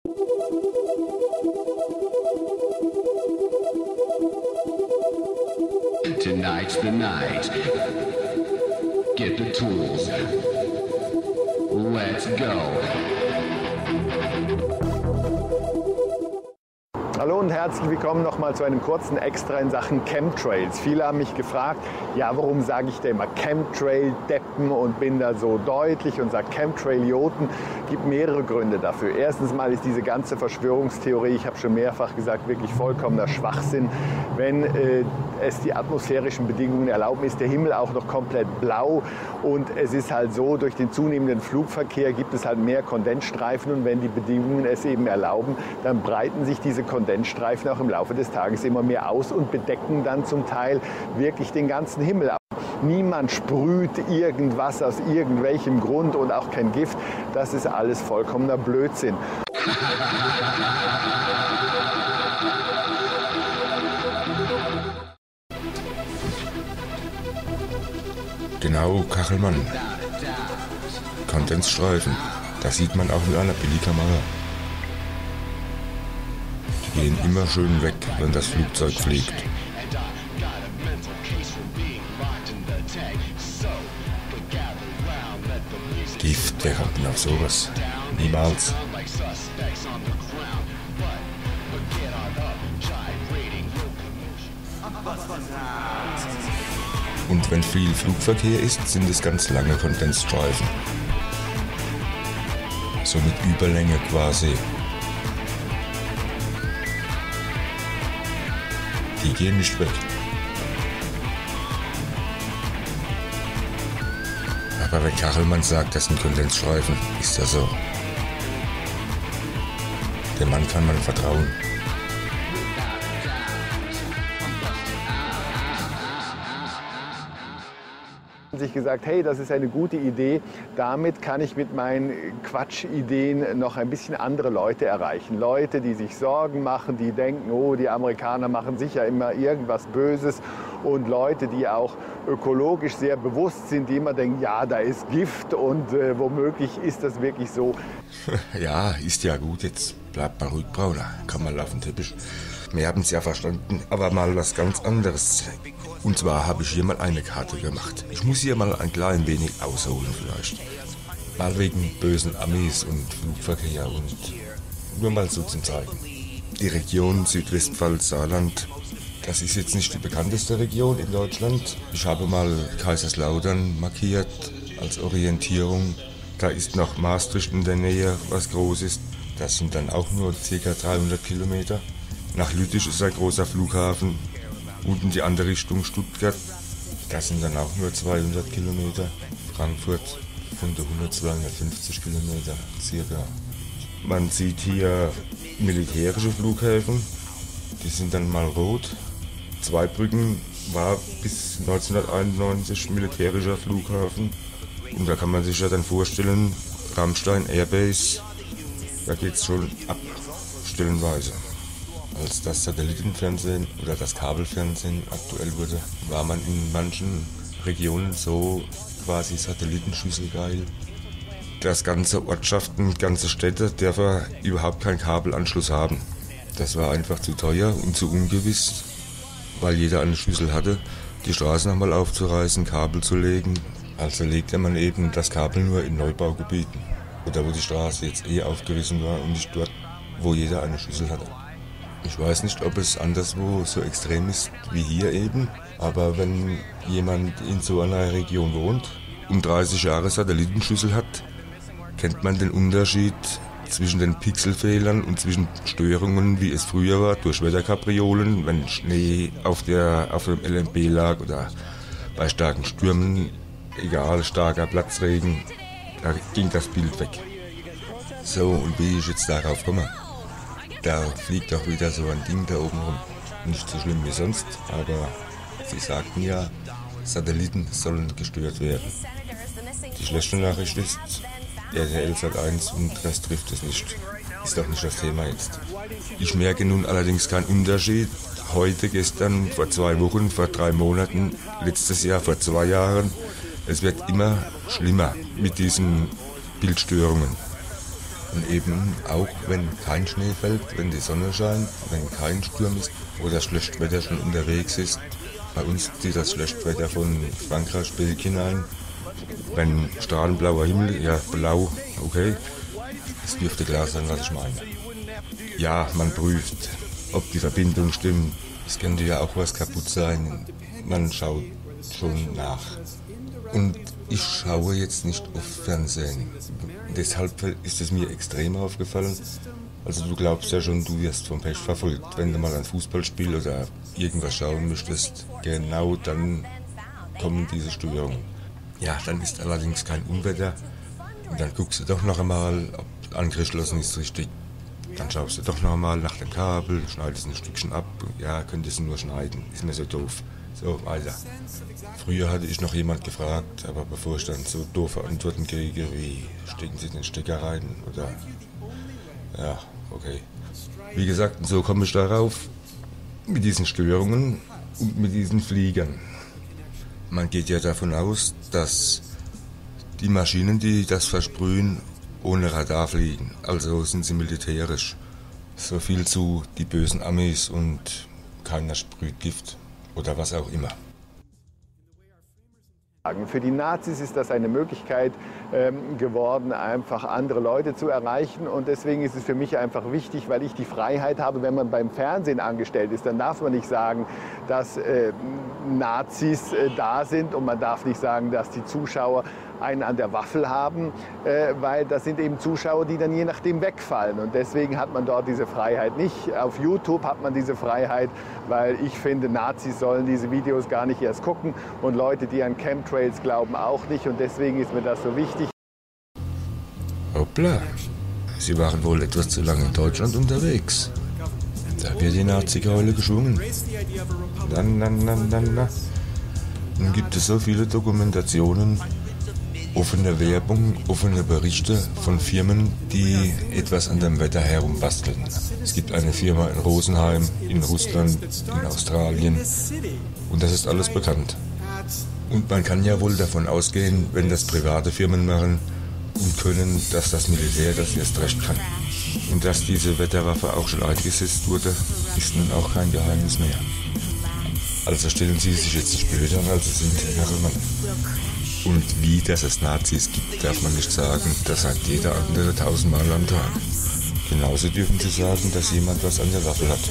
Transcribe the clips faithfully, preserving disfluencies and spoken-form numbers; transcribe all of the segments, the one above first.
Tonight's the night. Get the tools. Let's go. Hallo und herzlich willkommen nochmal zu einem kurzen Extra in Sachen Chemtrails. Viele haben mich gefragt, ja, warum sage ich da immer Chemtrail-Deppen und bin da so deutlich und sage Chemtrailioten? Es gibt mehrere Gründe dafür. Erstens mal ist diese ganze Verschwörungstheorie, ich habe schon mehrfach gesagt, wirklich vollkommener Schwachsinn. Wenn äh, es die atmosphärischen Bedingungen erlauben, ist der Himmel auch noch komplett blau. Und es ist halt so, durch den zunehmenden Flugverkehr gibt es halt mehr Kondensstreifen. Und wenn die Bedingungen es eben erlauben, dann breiten sich diese Kondensstreifen auch im Laufe des Tages immer mehr aus und bedecken dann zum Teil wirklich den ganzen Himmel ab. Niemand sprüht irgendwas aus irgendwelchem Grund und auch kein Gift. Das ist alles vollkommener Blödsinn. Genau, Kachelmann. Kondensstreifen. Das sieht man auch mit einer Billigkamera. Die gehen immer schön weg, wenn das Flugzeug fliegt. Gift, wer kommt denn auf sowas? Niemals. Und wenn viel Flugverkehr ist, sind es ganz lange Kondensstreifen. So mit Überlänge quasi. Die gehen nicht weg. Aber wenn Kachelmann sagt, das sind Kondensstreifen, ist das so. Dem Mann kann man vertrauen. Sich gesagt, hey, das ist eine gute Idee, damit kann ich mit meinen Quatschideen noch ein bisschen andere Leute erreichen. Leute, die sich Sorgen machen, die denken, oh, die Amerikaner machen sicher immer irgendwas Böses, und Leute, die auch ökologisch sehr bewusst sind, die immer denken, ja, da ist Gift und äh, womöglich ist das wirklich so. Ja, ist ja gut, jetzt bleibt mal ruhig, Brauner, komm mal auf den Teppich. Wir haben es ja verstanden, aber mal was ganz anderes. Und zwar habe ich hier mal eine Karte gemacht. Ich muss hier mal ein klein wenig ausholen vielleicht. Mal wegen bösen Amis und Flugverkehr und nur mal so zum Zeigen. Die Region Südwestpfalz-Saarland, das ist jetzt nicht die bekannteste Region in Deutschland. Ich habe mal Kaiserslautern markiert als Orientierung. Da ist noch Maastricht in der Nähe, was groß ist. Das sind dann auch nur ca. dreihundert Kilometer. Nach Lüttich ist ein großer Flughafen. Und in die andere Richtung Stuttgart, das sind dann auch nur zweihundert Kilometer. Frankfurt von der hundert, zweihundertfünfzig Kilometer circa. Man sieht hier militärische Flughäfen, die sind dann mal rot. Zweibrücken war bis neunzehnhunderteinundneunzig militärischer Flughafen. Und da kann man sich ja dann vorstellen, Ramstein Airbase, da geht es schon ab, stellenweise. Als das Satellitenfernsehen oder das Kabelfernsehen aktuell wurde, war man in manchen Regionen so quasi satellitenschüsselgeil, dass ganze Ortschaften, ganze Städte, Dörfer überhaupt keinen Kabelanschluss haben. Das war einfach zu teuer und zu ungewiss, weil jeder eine Schüssel hatte, die Straße nochmal aufzureißen, Kabel zu legen. Also legte man eben das Kabel nur in Neubaugebieten oder wo die Straße jetzt eh aufgerissen war und nicht dort, wo jeder eine Schüssel hatte. Ich weiß nicht, ob es anderswo so extrem ist wie hier eben, aber wenn jemand in so einer Region wohnt und dreißig Jahre Satellitenschüssel hat, kennt man den Unterschied zwischen den Pixelfehlern und zwischen Störungen, wie es früher war, durch Wetterkapriolen, wenn Schnee auf, der, auf dem L M B lag oder bei starken Stürmen, egal, starker Platzregen, da ging das Bild weg. So, und wie ich jetzt darauf komme? Da fliegt auch wieder so ein Ding da oben rum. Nicht so schlimm wie sonst, aber sie sagten ja, Satelliten sollen gestört werden. Die schlechte Nachricht ist, R T L Sat eins und das trifft es nicht. Ist doch nicht das Thema jetzt. Ich merke nun allerdings keinen Unterschied. Heute, gestern, vor zwei Wochen, vor drei Monaten, letztes Jahr, vor zwei Jahren. Es wird immer schlimmer mit diesen Bildstörungen. Und eben auch, wenn kein Schnee fällt, wenn die Sonne scheint, wenn kein Sturm ist oder Schlechtwetter schon unterwegs ist. Bei uns zieht das Schlechtwetter von Frankreich, Belgien ein. Wenn strahlenblauer Himmel, ja blau, okay, das dürfte klar sein, was ich meine. Ja, man prüft, ob die Verbindung stimmt. Es könnte ja auch was kaputt sein. Man schaut schon nach. Und ich schaue jetzt nicht auf Fernsehen. Deshalb ist es mir extrem aufgefallen. Also du glaubst ja schon, du wirst vom Pech verfolgt. Wenn du mal ein Fußballspiel oder irgendwas schauen möchtest, genau dann kommen diese Störungen. Ja, dann ist allerdings kein Unwetter. Und dann guckst du doch noch einmal, ob angeschlossen ist richtig. Dann schaust du doch noch einmal nach dem Kabel, schneidest ein Stückchen ab. Ja, könntest du nur schneiden, ist mir so doof. So, weiter. Früher hatte ich noch jemand gefragt, aber bevor ich dann so doofe Antworten kriege, wie stecken Sie den Stecker rein oder... Ja, okay. Wie gesagt, so komme ich darauf, mit diesen Störungen und mit diesen Fliegern. Man geht ja davon aus, dass die Maschinen, die das versprühen, ohne Radar fliegen. Also sind sie militärisch. So viel zu die bösen Amis und keiner sprüht Gift oder was auch immer. Für die Nazis ist das eine Möglichkeit ähm, geworden, einfach andere Leute zu erreichen. Und deswegen ist es für mich einfach wichtig, weil ich die Freiheit habe, wenn man beim Fernsehen angestellt ist, dann darf man nicht sagen, dass äh, Nazis äh, da sind, und man darf nicht sagen, dass die Zuschauer einen an der Waffel haben, äh, weil das sind eben Zuschauer, die dann je nachdem wegfallen. Und deswegen hat man dort diese Freiheit nicht. Auf YouTube hat man diese Freiheit, weil ich finde, Nazis sollen diese Videos gar nicht erst gucken und Leute, die an Chemtrails glauben, auch nicht. Und deswegen ist mir das so wichtig. Hoppla, Sie waren wohl etwas zu lange in Deutschland unterwegs. Da wird die Nazi-Keule geschwungen. Na, na, na, na, na. Nun gibt es so viele Dokumentationen, offene Werbung, offene Berichte von Firmen, die etwas an dem Wetter herumbasteln. Es gibt eine Firma in Rosenheim, in Russland, in Australien, und das ist alles bekannt. Und man kann ja wohl davon ausgehen, wenn das private Firmen machen und können, dass das Militär das erst recht kann. Und dass diese Wetterwaffe auch schon eingesetzt wurde, ist nun auch kein Geheimnis mehr. Also stellen Sie sich jetzt nicht blöd an, als es sind, Herr Mann. Und wie, dass es Nazis gibt, darf man nicht sagen, das sagt jeder andere tausendmal am Tag. Genauso dürfen Sie sagen, dass jemand was an der Waffel hat.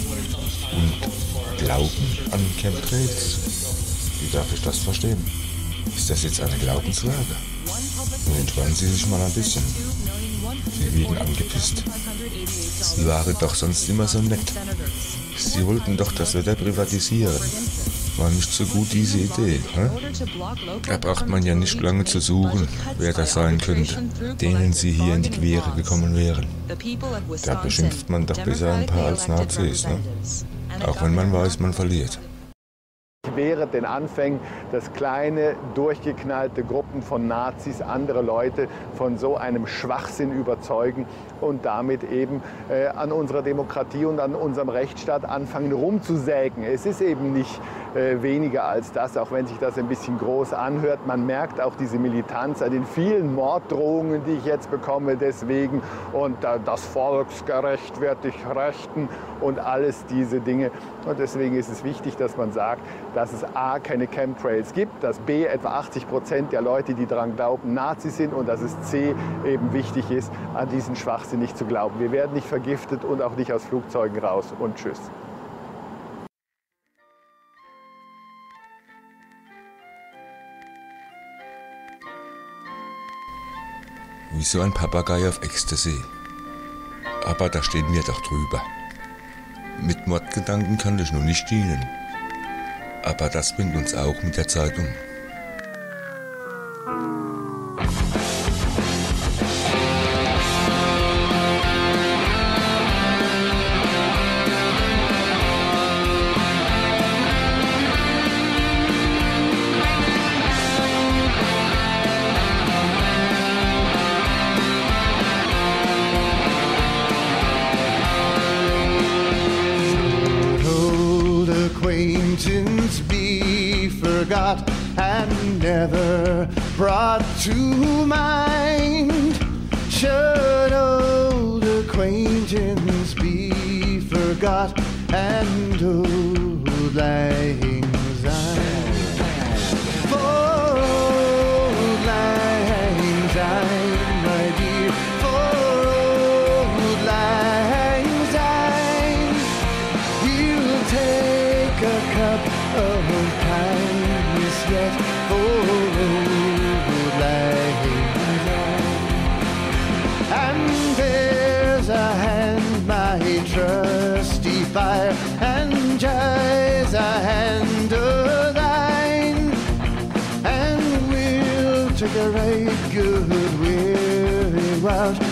Und glauben an Chemtrails? Wie darf ich das verstehen? Ist das jetzt eine Glaubensfrage? Nun entspannen Sie sich mal ein bisschen. Sie wirken angepisst. Sie waren doch sonst immer so nett. Sie wollten doch das Wetter privatisieren. War nicht so gut diese Idee, hä? Da braucht man ja nicht lange zu suchen, wer das sein könnte, denen Sie hier in die Quere gekommen wären. Da beschimpft man doch besser ein paar als Nazis, ne? Auch wenn man weiß, man verliert. Während den Anfängen, dass kleine, durchgeknallte Gruppen von Nazis andere Leute von so einem Schwachsinn überzeugen und damit eben äh, an unserer Demokratie und an unserem Rechtsstaat anfangen rumzusägen. Es ist eben nicht äh, weniger als das, auch wenn sich das ein bisschen groß anhört. Man merkt auch diese Militanz an den vielen Morddrohungen, die ich jetzt bekomme deswegen, und äh, das Volksgerecht wird dich rechten und alles diese Dinge. Und deswegen ist es wichtig, dass man sagt, dass es a. keine Chemtrails gibt, dass b. etwa achtzig Prozent der Leute, die daran glauben, Nazis sind, und dass es c. eben wichtig ist, an diesen Schwachsinn nicht zu glauben. Wir werden nicht vergiftet und auch nicht aus Flugzeugen raus. Und tschüss. Wie so ein Papagei auf Ecstasy. Aber da stehen wir doch drüber. Mit Mordgedanken kann ich nur nicht dienen. Aber das bringt uns auch mit der Zeit um. Acquaintance be forgot and never brought to mind. Should acquaintance be forgot, and old lang syne. For old lang syne, my dear, for old lang syne, we'll take a cup of kindness yet for old lang syne. And there's a hand, my trusty fire, and Jai's a hand of thine, and we'll take a right good weary out